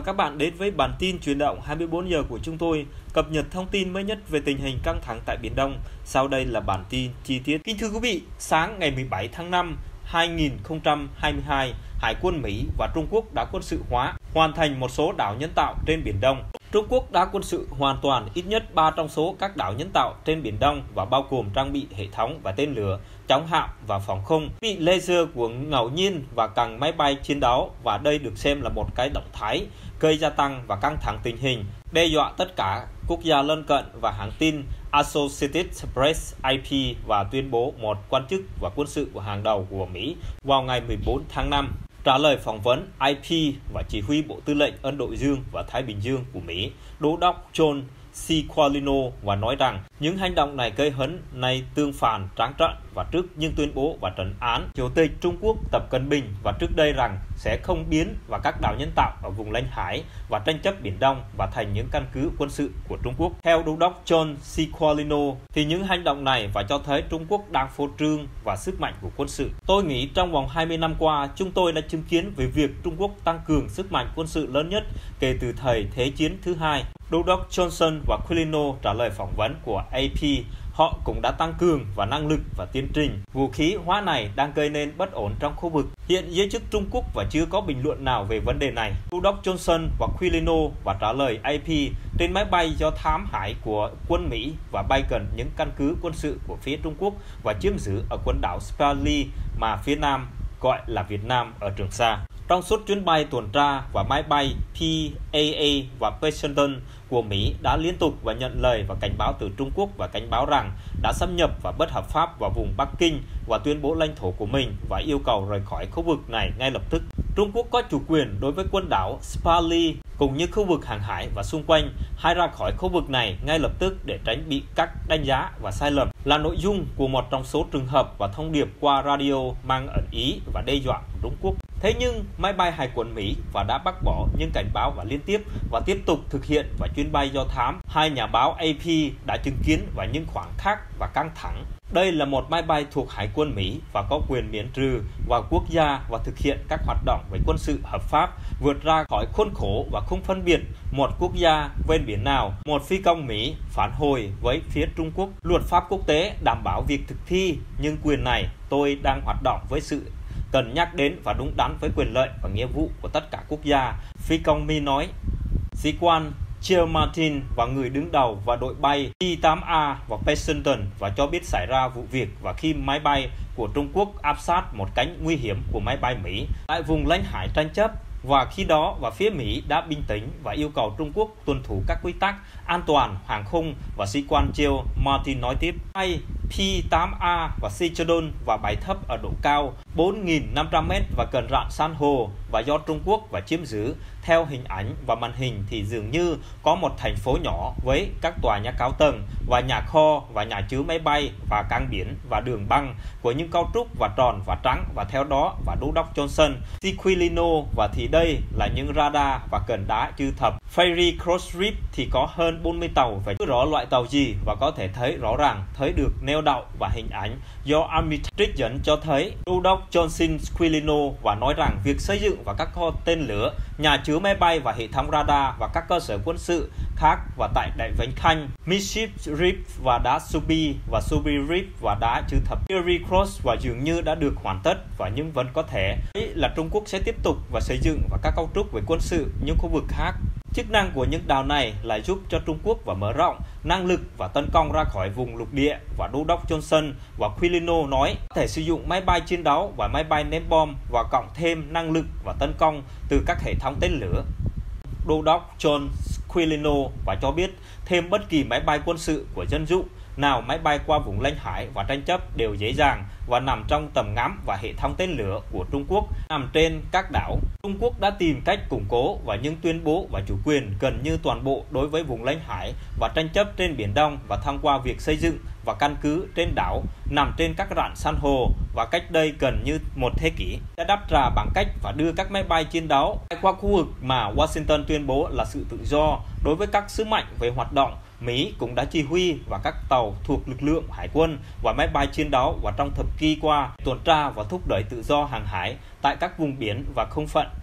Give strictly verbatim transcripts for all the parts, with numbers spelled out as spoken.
và các bạn đến với bản tin chuyển động hai mươi bốn giờ của chúng tôi, cập nhật thông tin mới nhất về tình hình căng thẳng tại Biển Đông. Sau đây là bản tin chi tiết. Kính thưa quý vị, sáng ngày mười bảy tháng năm hai nghìn không trăm hai mươi hai, Hải quân Mỹ và Trung Quốc đã quân sự hóa, hoàn thành một số đảo nhân tạo trên Biển Đông. Trung Quốc đã quân sự hoàn toàn ít nhất ba trong số các đảo nhân tạo trên Biển Đông và bao gồm trang bị hệ thống và tên lửa, chống hạm và phòng không, bị laser của ngẫu nhiên và càng máy bay chiến đấu, và đây được xem là một cái động thái gây gia tăng và căng thẳng tình hình, đe dọa tất cả quốc gia lân cận, và hãng tin Associated Press A P và tuyên bố một quan chức và quân sự của hàng đầu của Mỹ vào ngày mười bốn tháng năm trả lời phỏng vấn A P và chỉ huy Bộ Tư lệnh Ấn Độ Dương và Thái Bình Dương của Mỹ, Đô đốc John Squilino, và nói rằng những hành động này gây hấn này tương phản trắng trợn và trước những tuyên bố và trấn án Chủ tịch Trung Quốc Tập Cận Bình và trước đây rằng sẽ không biến và các đảo nhân tạo ở vùng lãnh hải và tranh chấp Biển Đông và thành những căn cứ quân sự của Trung Quốc. Theo Đô đốc John Squilino thì những hành động này và cho thấy Trung Quốc đang phô trương và sức mạnh của quân sự. Tôi nghĩ trong vòng hai mươi năm qua, chúng tôi đã chứng kiến về việc Trung Quốc tăng cường sức mạnh quân sự lớn nhất kể từ thời Thế chiến thứ hai. Đô đốc Johnson và Quilino trả lời phỏng vấn của A P, họ cũng đã tăng cường và năng lực và tiến trình vũ khí hóa này đang gây nên bất ổn trong khu vực. Hiện giới chức Trung Quốc và chưa có bình luận nào về vấn đề này. Đô đốc Johnson và Quilino và trả lời A P trên máy bay do thám hải của quân Mỹ và bay gần những căn cứ quân sự của phía Trung Quốc và chiếm giữ ở quần đảo Spratly mà phía Nam gọi là Việt Nam ở Trường Sa. Trong suốt chuyến bay tuần tra và máy bay P A A và President của Mỹ đã liên tục và nhận lời và cảnh báo từ Trung Quốc và cảnh báo rằng đã xâm nhập và bất hợp pháp vào vùng Bắc Kinh và tuyên bố lãnh thổ của mình và yêu cầu rời khỏi khu vực này ngay lập tức. Trung Quốc có chủ quyền đối với quần đảo Spratly cũng như khu vực hàng hải và xung quanh, hay ra khỏi khu vực này ngay lập tức để tránh bị các đánh giá và sai lầm, là nội dung của một trong số trường hợp và thông điệp qua radio mang ẩn ý và đe dọa của Trung Quốc. Thế nhưng máy bay Hải quân Mỹ và đã bác bỏ những cảnh báo và liên tiếp và tiếp tục thực hiện và chuyến bay do thám. Hai nhà báo A P đã chứng kiến và những khoảng khác và căng thẳng. Đây là một máy bay thuộc Hải quân Mỹ và có quyền miễn trừ vào quốc gia và thực hiện các hoạt động về quân sự hợp pháp, vượt ra khỏi khuôn khổ và không phân biệt một quốc gia ven biển nào. Một phi công Mỹ phản hồi với phía Trung Quốc, luật pháp quốc tế đảm bảo việc thực thi, nhưng quyền này tôi đang hoạt động với sự cần nhắc đến và đúng đắn với quyền lợi và nghĩa vụ của tất cả quốc gia, phi công Mỹ nói. Sĩ quan Jill Martin và người đứng đầu và đội bay P tám A và President và cho biết xảy ra vụ việc và khi máy bay của Trung Quốc áp sát một cánh nguy hiểm của máy bay Mỹ tại vùng lãnh hải tranh chấp, và khi đó và phía Mỹ đã bình tĩnh và yêu cầu Trung Quốc tuân thủ các quy tắc an toàn hàng không. Và sĩ quan Jill Martin nói tiếp, hay P tám A và Poseidon và bãi thấp ở độ cao bốn nghìn năm trăm mét và gần rạn san hô và do Trung Quốc và chiếm giữ. Theo hình ảnh và màn hình thì dường như có một thành phố nhỏ với các tòa nhà cao tầng và nhà kho và nhà chứa máy bay và cảng biển và đường băng của những cấu trúc và tròn và trắng, và theo đó và Đô đốc Johnson Squilino và thì đây là những radar và cần đá chư thập. Ferry Cross Reef thì có hơn bốn mươi tàu và chưa rõ loại tàu gì và có thể thấy rõ ràng thấy được neo đậu và hình ảnh do Army trích dẫn cho thấy. Đô đốc Johnson Squilino và nói rằng việc xây dựng và các kho tên lửa, nhà chứa máy bay và hệ thống radar và các cơ sở quân sự khác và tại Đại Vánh Khanh, Midship Reef và đá Subi và Subi Reef và đá chư thập Ferry Cross và dường như đã được hoàn tất, và nhưng vẫn có thể là Trung Quốc sẽ tiếp tục và xây dựng và các cấu trúc về quân sự những khu vực khác. Chức năng của những đảo này là giúp cho Trung Quốc và mở rộng năng lực và tấn công ra khỏi vùng lục địa, và Đô đốc Johnson và Quilino nói có thể sử dụng máy bay chiến đấu và máy bay ném bom và cộng thêm năng lực và tấn công từ các hệ thống tên lửa. Đô đốc John Quilino và cho biết thêm bất kỳ máy bay quân sự của dân dụng nào máy bay qua vùng lãnh hải và tranh chấp đều dễ dàng và nằm trong tầm ngắm và hệ thống tên lửa của Trung Quốc nằm trên các đảo. Trung Quốc đã tìm cách củng cố và những tuyên bố và chủ quyền gần như toàn bộ đối với vùng lãnh hải và tranh chấp trên Biển Đông, và thông qua việc xây dựng và căn cứ trên đảo nằm trên các rạn san hô, và cách đây gần như một thế kỷ đã đáp trả bằng cách và đưa các máy bay chiến đấu qua khu vực mà Washington tuyên bố là sự tự do đối với các sứ mệnh về hoạt động. Mỹ cũng đã chỉ huy và các tàu thuộc lực lượng hải quân và máy bay chiến đấu và trong thập kỷ qua tuần tra và thúc đẩy tự do hàng hải tại các vùng biển và không phận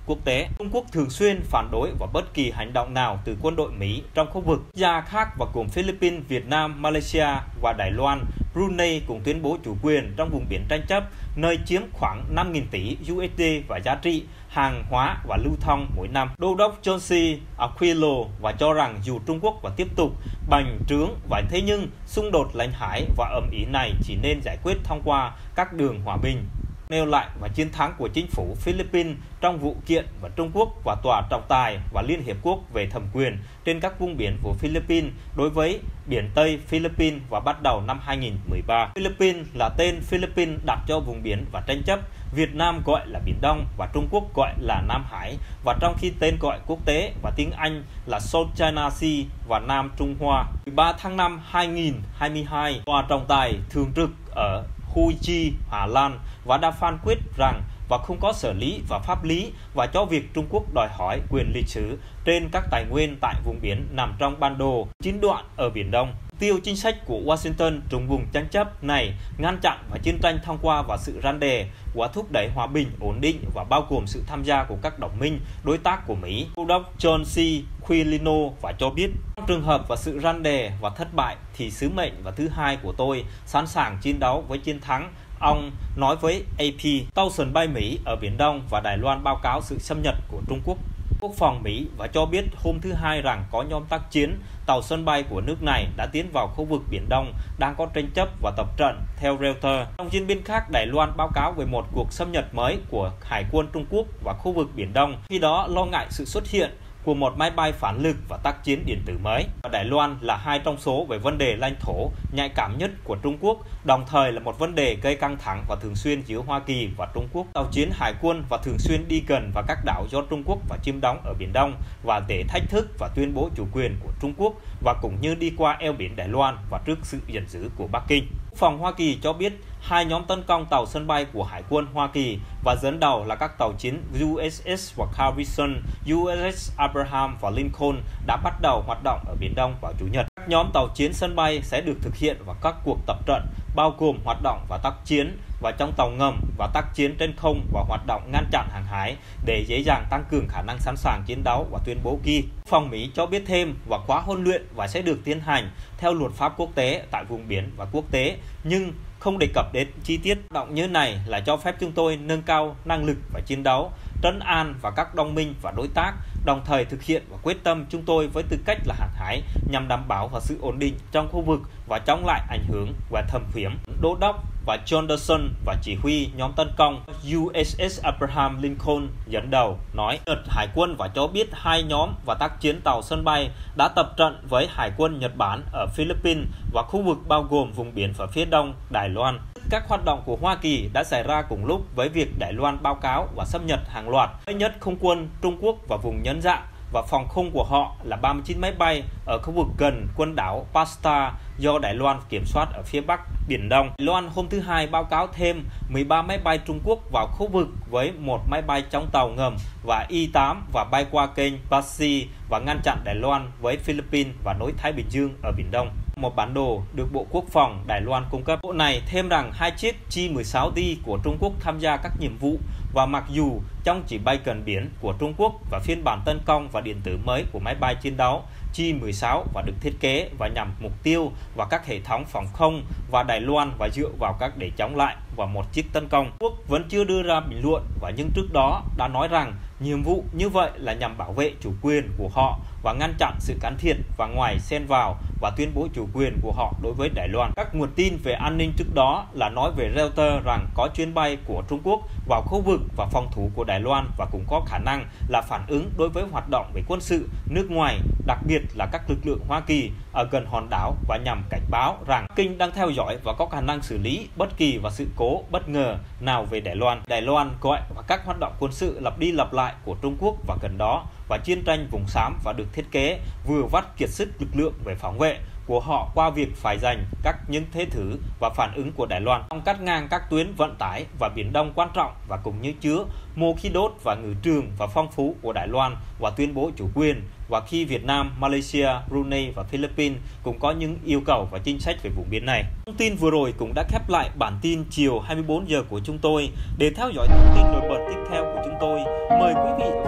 quốc tế. Trung Quốc thường xuyên phản đối vào bất kỳ hành động nào từ quân đội Mỹ trong khu vực. Gia khác và gồm Philippines, Việt Nam, Malaysia và Đài Loan, Brunei cũng tuyên bố chủ quyền trong vùng biển tranh chấp, nơi chiếm khoảng năm nghìn tỷ u ét đê và giá trị hàng hóa và lưu thông mỗi năm. Đô đốc John C. Aquilo và cho rằng dù Trung Quốc và tiếp tục bành trướng và thế nhưng xung đột lãnh hải và ầm ĩ này chỉ nên giải quyết thông qua các đường hòa bình. Nêu lại và chiến thắng của chính phủ Philippines trong vụ kiện và Trung Quốc và Tòa trọng tài và Liên Hiệp Quốc về thẩm quyền trên các vùng biển của Philippines đối với biển Tây Philippines và bắt đầu năm hai nghìn không trăm mười ba. Philippines là tên Philippines đặt cho vùng biển và tranh chấp, Việt Nam gọi là Biển Đông và Trung Quốc gọi là Nam Hải, và trong khi tên gọi quốc tế và tiếng Anh là South China Sea và Nam Trung Hoa. mười ba tháng năm hai nghìn không trăm hai mươi hai, Tòa trọng tài thường trực ở Huy Chi, Hà Lan và đã phán quyết rằng và không có sở lý và pháp lý và cho việc Trung Quốc đòi hỏi quyền lịch sử trên các tài nguyên tại vùng biển nằm trong bản đồ chín đoạn ở Biển Đông. Tiêu chính sách của Washington trong vùng tranh chấp này ngăn chặn và chiến tranh thông qua và sự răn đe và thúc đẩy hòa bình, ổn định và bao gồm sự tham gia của các đồng minh, đối tác của Mỹ. Đô đốc John C. Aquilino và cho biết trong trường hợp và sự răn đe và thất bại thì sứ mệnh và thứ hai của tôi sẵn sàng chiến đấu với chiến thắng. Ông nói với a pê, tàu sân bay Mỹ ở Biển Đông và Đài Loan báo cáo sự xâm nhập của Trung Quốc. Quốc phòng Mỹ và cho biết hôm thứ Hai rằng có nhóm tác chiến tàu sân bay của nước này đã tiến vào khu vực Biển Đông đang có tranh chấp và tập trận, theo Reuters. Trong diễn biến khác, Đài Loan báo cáo về một cuộc xâm nhập mới của Hải quân Trung Quốc vào khu vực Biển Đông, khi đó lo ngại sự xuất hiện của một máy bay phản lực và tác chiến điện tử mới. Và Đài Loan là hai trong số về vấn đề lãnh thổ nhạy cảm nhất của Trung Quốc, đồng thời là một vấn đề gây căng thẳng và thường xuyên giữa Hoa Kỳ và Trung Quốc. Tàu chiến hải quân và thường xuyên đi gần vào các đảo do Trung Quốc và chiếm đóng ở Biển Đông và để thách thức và tuyên bố chủ quyền của Trung Quốc và cũng như đi qua eo biển Đài Loan và trước sự giận dữ của Bắc Kinh. Quốc phòng Hoa Kỳ cho biết hai nhóm tấn công tàu sân bay của Hải quân Hoa Kỳ và dẫn đầu là các tàu chiến u ét ét và Harrison, u ét ét Abraham và Lincoln đã bắt đầu hoạt động ở Biển Đông vào Chủ nhật. Các nhóm tàu chiến sân bay sẽ được thực hiện vào các cuộc tập trận bao gồm hoạt động và tác chiến và trong tàu ngầm và tác chiến trên không và hoạt động ngăn chặn hàng hải để dễ dàng tăng cường khả năng sẵn sàng chiến đấu và tuyên bố kỳ. Phòng Mỹ cho biết thêm và khóa huấn luyện và sẽ được tiến hành theo luật pháp quốc tế tại vùng biển và quốc tế, nhưng không đề cập đến chi tiết. Hoạt động như này là cho phép chúng tôi nâng cao năng lực và chiến đấu, trấn an và các đồng minh và đối tác, đồng thời thực hiện và quyết tâm chúng tôi với tư cách là hàng hải nhằm đảm bảo và sự ổn định trong khu vực và chống lại ảnh hưởng và thâm hiểm. Đô đốc và John Dawson và chỉ huy nhóm tấn công u ét ét Abraham Lincoln dẫn đầu nói Nhật Hải quân và cho biết hai nhóm và tác chiến tàu sân bay đã tập trận với Hải quân Nhật Bản ở Philippines và khu vực bao gồm vùng biển ở phía đông Đài Loan. Các hoạt động của Hoa Kỳ đã xảy ra cùng lúc với việc Đài Loan báo cáo và xâm nhập hàng loạt mới nhất không quân Trung Quốc và vùng nhân dạng và phòng không của họ là ba mươi chín máy bay ở khu vực gần quần đảo Pasta do Đài Loan kiểm soát ở phía bắc Biển Đông. Đài Loan hôm thứ Hai báo cáo thêm mười ba máy bay Trung Quốc vào khu vực với một máy bay chống tàu ngầm và Y tám và bay qua kênh Pasi và ngăn chặn Đài Loan với Philippines và nối Thái Bình Dương ở Biển Đông. Một bản đồ được Bộ Quốc phòng Đài Loan cung cấp. Bộ này thêm rằng hai chiếc G mười sáu D của Trung Quốc tham gia các nhiệm vụ và mặc dù trong chỉ bay gần biển của Trung Quốc và phiên bản tấn công và điện tử mới của máy bay chiến đấu G mười sáu và được thiết kế và nhằm mục tiêu và các hệ thống phòng không và Đài Loan và dựa vào các để chống lại và một chiếc tấn công. Quốc vẫn chưa đưa ra bình luận và nhưng trước đó đã nói rằng nhiệm vụ như vậy là nhằm bảo vệ chủ quyền của họ và ngăn chặn sự can thiệp và ngoài xen vào và tuyên bố chủ quyền của họ đối với Đài Loan. Các nguồn tin về an ninh trước đó là nói về Reuters rằng có chuyến bay của Trung Quốc vào khu vực và phòng thủ của Đài Loan và cũng có khả năng là phản ứng đối với hoạt động về quân sự nước ngoài, đặc biệt là các lực lượng Hoa Kỳ ở gần hòn đảo và nhằm cảnh báo rằng Kinh đang theo dõi và có khả năng xử lý bất kỳ và sự cố bất ngờ nào về Đài Loan. Đài Loan gọi và các hoạt động quân sự lặp đi lặp lại của Trung Quốc và gần đó và chiến tranh vùng xám và được thiết kế vừa vắt kiệt sức lực lượng về phòng vệ của họ qua việc phải giành các những thế thử và phản ứng của Đài Loan trong cắt ngang các tuyến vận tải và Biển Đông quan trọng và cũng như chứa mô khí đốt và ngư trường và phong phú của Đài Loan và tuyên bố chủ quyền và khi Việt Nam, Malaysia, Brunei và Philippines cũng có những yêu cầu và chính sách về vùng biển này. Thông tin vừa rồi cũng đã khép lại bản tin chiều hai mươi bốn giờ của chúng tôi. Để theo dõi thông tin nổi bật tiếp theo của chúng tôi, mời quý vị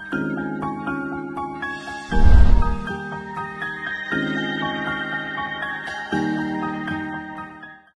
Thank you.